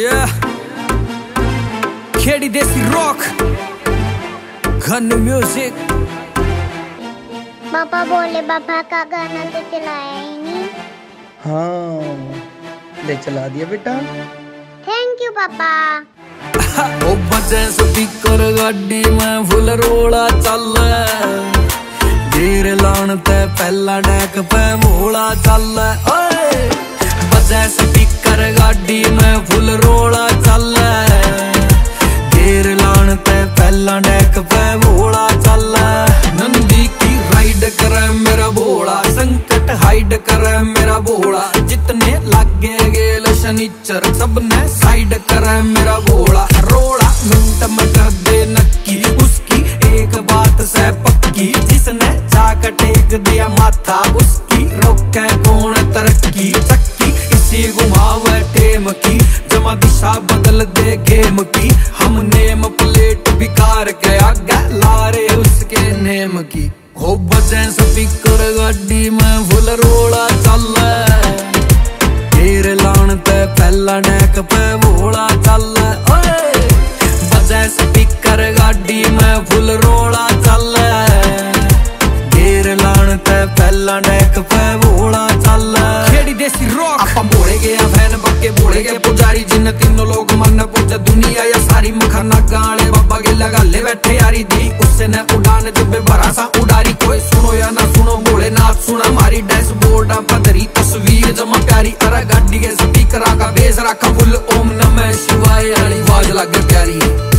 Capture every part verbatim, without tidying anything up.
Yeah. Khedi देसी rock, घन music. पापा बोले बाबा का गाना तो चलाया ही नहीं। हाँ, ले चला दिया बेटा। थैंक यू पापा। ओ बजे स्पीकर गाड़ी में फुल रोला चल, गिर लाण ते पहला डैक पे मोला चल। बजे स्पीकर गाड़ी में फुल रोला चल, गिर लाण ते पहला डैक पे मोला चल। नंदी की राइड करे मेरा भोला, संकट हाइड करे मेरा भोला। जितने लागे गेल शनिचर सबने साइड करे मेरा भोला। रोड़ा मिनट में कर दे नक्की, उसकी एक बात से पक्की। जिसने जाकर टेक दिया माथा, उसकी रोके कौन तरक्की। चक्की इसी घुमावे टेम की, जमा दिशा बदल दे गेम की। हम नेम प्लेट बिकार के आगे लारे उसके नेम की। हो बजे स्पीकर गाड़ी में फुल रोला चल, गिर लाण ते पहला डैक पे मोला चल। बजे स्पीकर गाड़ी में फुल रोला चल, गिर लाण ते पहला डैक पे मोला चल। खेड़ी देसी रॉक। आप बोले गया फैन बक्के बोले गए पुजारी, जिन तीनों लोग मन पूछे दुनिया या सारी। मखाना गाले बाबा के लगा ले बैठे यारी दी, उससे न उड़ान जब बड़ा सा उड़ारी। कोई सुनो या ना सुनो बोले नाथ सुना मारी। डैशबोर्ड पदरी तस्वीर जमा प्यारी। अरे गाड़ी के स्पीकर का बेस रखा फुल, ओम नमः शिवाय वाली आवाज लगे प्यारी।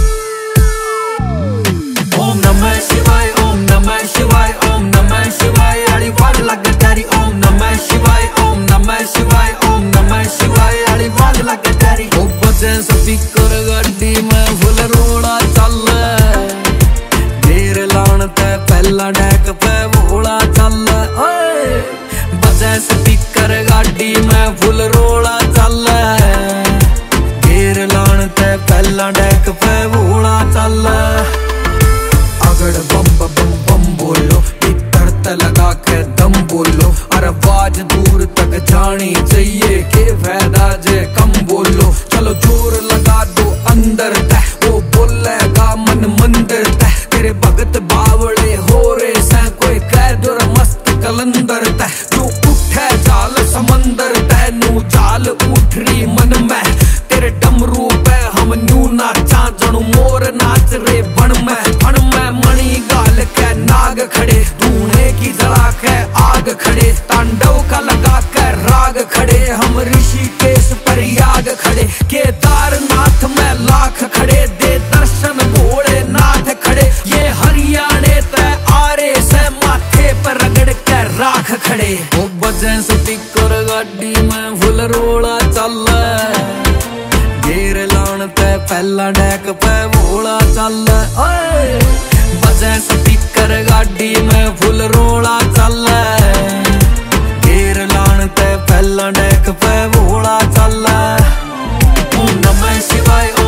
ओम नमः शिवाय, ओम नमः शिवाय, ओम नमः शिवाय वाली आवाज लगे प्यारी। ओम नमः शिवाय, ओम नमः शिवाय, ओम नमः शिवाय वाली आवाज लगे प्यारी। ओ बजे स्पीकर गाड़ी में फुल रोड़ा चल, गिर लाण ते पहला डैक पे मोला चल। बजे स्पीकर गाड़ी में फुल रोड़ा चल, गिर लाण ते पहला डैक पे मोला चल। अगड़ बम बम बम बोलो, भीतर ते लगा के दम बोलो। अरे आवाज दूर तक जानी चाहिए, के फायदा जे कम बोलो। चलो जोर लगा दो अंदर तह, वो बोलेगा मन मंदिर तह। तेरे भगत बावड़े हो रे से, कोई कह दो मस्त कलंदर तह। तू उठे जाल समंदर तह, नू जाल उठ रही मन में। तेरे डमरू पे हम न्यू नाचा, जनू मोर नाच रे बन में। बन में मणि गाल के नाग खड़े, धूने की जला के आग खड़े। तांडव का लगा के राग खड़े, हम ऋषिकेश पर याग खड़े। केदारनाथ में लाख खड़े, दे दर्शन भोले नाथ खड़े। ये हरियाणे ते आरे से माथे पर रगड़ के राख खड़े। ओ बजे स्पीकर गाड़ी में फुल रोला चल, गिर लाण ते पहला डैक पे मोला चल। बजे स्पीकर गाड़ी में फुल रोला चल, गिर लाण ते पहला डैक पे मोला चल। ओम नमः शिवाय।